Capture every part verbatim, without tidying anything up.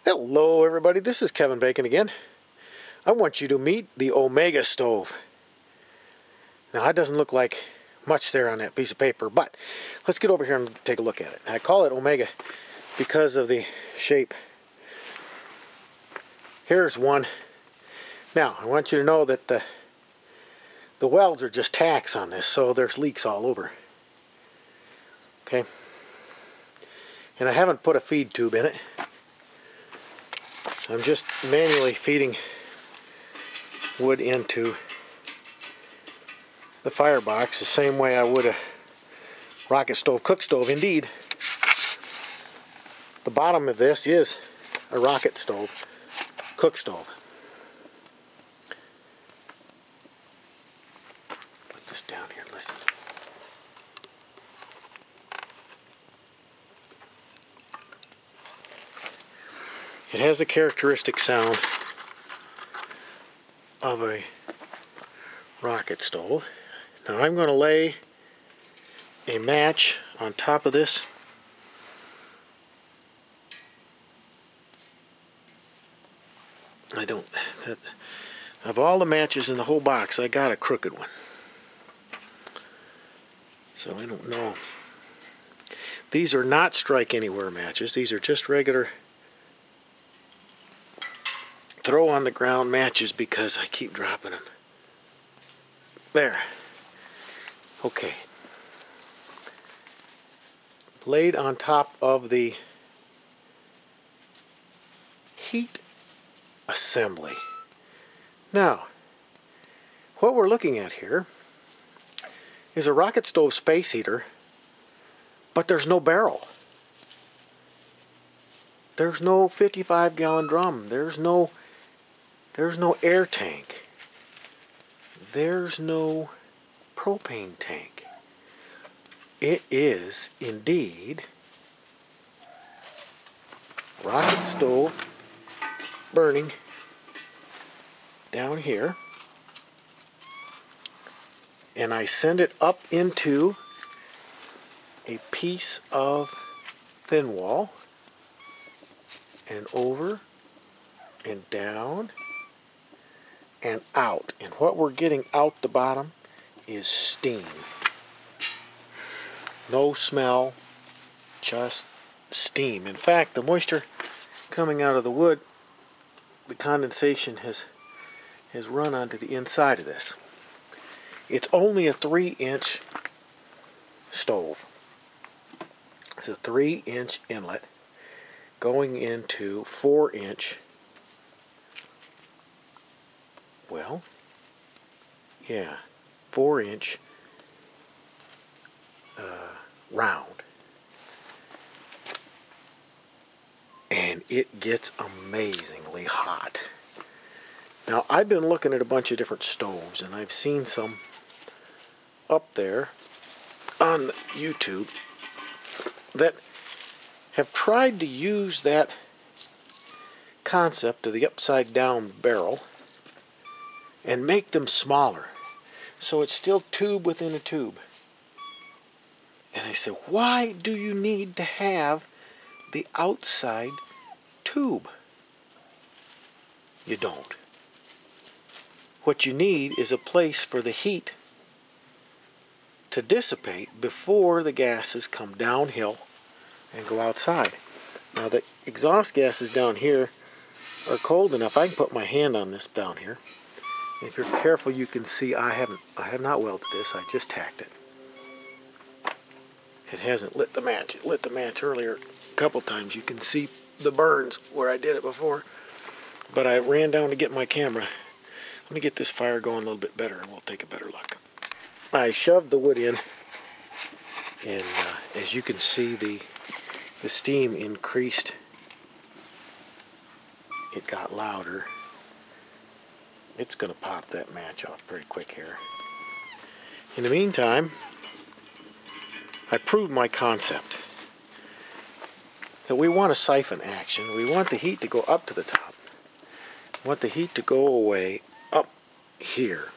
Hello everybody, this is Kevin Bacon again. I want you to meet the Omega stove. Now that doesn't look like much there on that piece of paper, but let's get over here and take a look at it. I call it Omega because of the shape. Here's one. Now I want you to know that the the welds are just tacks on this, so there's leaks all over. Okay, and I haven't put a feed tube in it. I'm just manually feeding wood into the firebox the same way I would a rocket stove, cook stove. Indeed, the bottom of this is a rocket stove, cook stove. Put this down here, listen. It has a characteristic sound of a rocket stove. Now I'm going to lay a match on top of this. I don't, that, of all the matches in the whole box, I got a crooked one. So I don't know. These are not strike anywhere matches. These are just regular throw on the ground matches because I keep dropping them. There. Okay. Laid on top of the heat assembly. Now, what we're looking at here is a rocket stove space heater, but there's no barrel. There's no fifty-five gallon drum. There's no There's no air tank. There's no propane tank. It is indeed rocket stove burning down here. And I send it up into a piece of thin wall and over and down and out, and what we're getting out the bottom is steam. No smell, just steam. In fact, the moisture coming out of the wood, the condensation has has run onto the inside of this. It's only a three inch stove. It's a three inch inlet going into four inch. Well, yeah, four inch uh, round. And it gets amazingly hot. Now, I've been looking at a bunch of different stoves, and I've seen some up there on YouTube that have tried to use that concept of the upside down barrel and make them smaller, so it's still tube within a tube. And I said, why do you need to have the outside tube? You don't. What you need is a place for the heat to dissipate before the gases come downhill and go outside. Now the exhaust gases down here are cold enough. I can put my hand on this down here. If you're careful, you can see I haven't, I have not welded this. I just tacked it. It hasn't lit the match. It lit the match earlier a couple times. You can see the burns where I did it before. But I ran down to get my camera. Let me get this fire going a little bit better, and we'll take a better look. I shoved the wood in, and uh, as you can see, the the steam increased. It got louder. It's going to pop that match off pretty quick here. In the meantime, I proved my concept. That we want a siphon action. We want the heat to go up to the top. We want the heat to go away up here.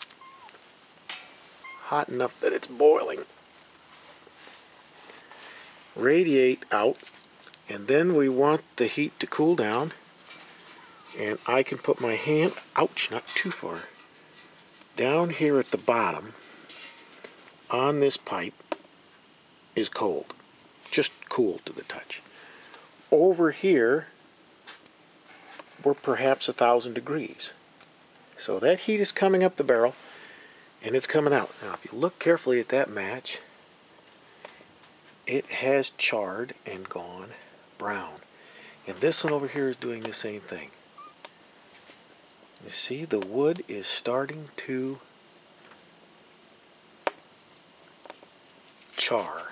Hot enough that it's boiling. Radiate out And then we want the heat to cool down, and I can put my hand, ouch, not too far, down here at the bottom on this pipe is cold, just cool to the touch. Over here, we're perhaps a thousand degrees. So that heat is coming up the barrel, and it's coming out. Now, if you look carefully at that match, it has charred and gone brown. And this one over here is doing the same thing. You see, the wood is starting to char.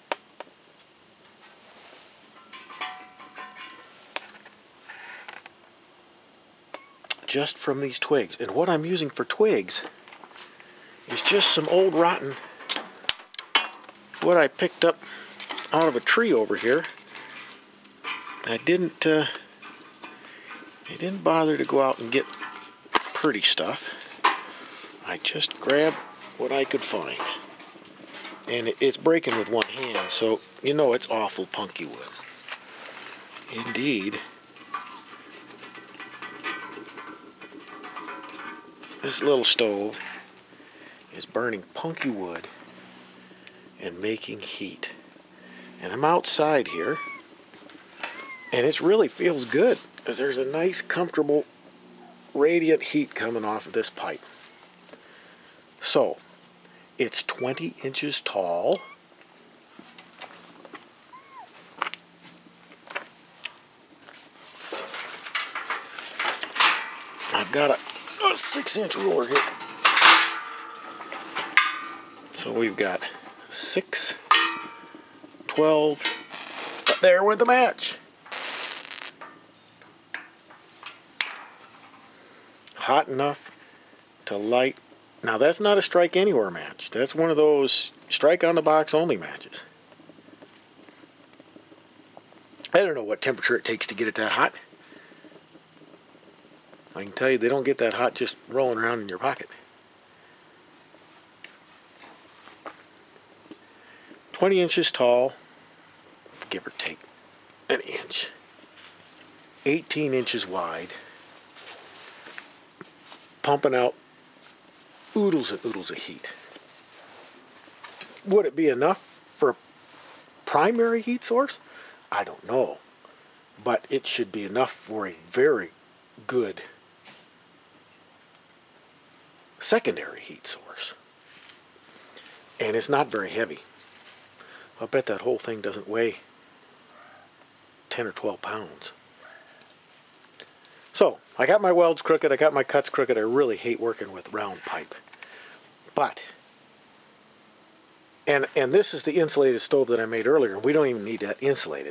Just from these twigs. And what I'm using for twigs is just some old rotten, what I picked up out of a tree over here. I didn't uh, I didn't bother to go out and get pretty stuff. I just grabbed what I could find. And it's breaking with one hand, so you know it's awful punky wood. Indeed. This little stove is burning punky wood and making heat. And I'm outside here, and it really feels good because there's a nice, comfortable, radiant heat coming off of this pipe. So, it's twenty inches tall. I've got a, a six inch ruler here. So we've got six, twelve, but there with the match. Hot enough to light. Now that's not a strike anywhere match. That's one of those strike on the box only matches. I don't know what temperature it takes to get it that hot. I can tell you they don't get that hot just rolling around in your pocket. twenty inches tall, give or take an inch. eighteen inches wide. Pumping out oodles and oodles of heat. Would it be enough for a primary heat source? I don't know. But it should be enough for a very good secondary heat source. And it's not very heavy. I'll bet that whole thing doesn't weigh ten or twelve pounds. So, I got my welds crooked, I got my cuts crooked. I really hate working with round pipe. But, and, and this is the insulated stove that I made earlier, and we don't even need that insulated.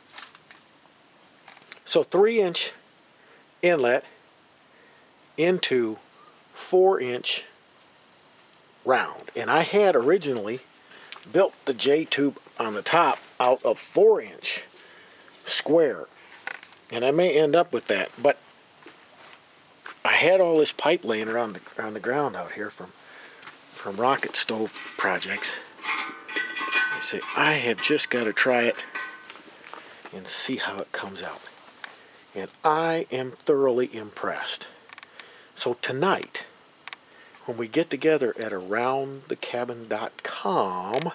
So three inch inlet into four inch round. And I had originally built the J-tube on the top out of four inch square. And I may end up with that, but I had all this pipe laying around the, around the ground out here from, from rocket stove projects. I say, I have just got to try it and see how it comes out. And I am thoroughly impressed. So tonight, when we get together at around the cabin dot com,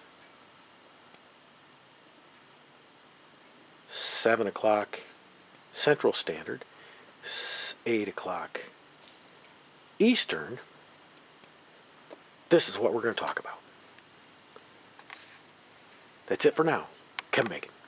seven o'clock Central Standard, eight o'clock Eastern, this is what we're going to talk about. That's it for now. Kevin Bacon.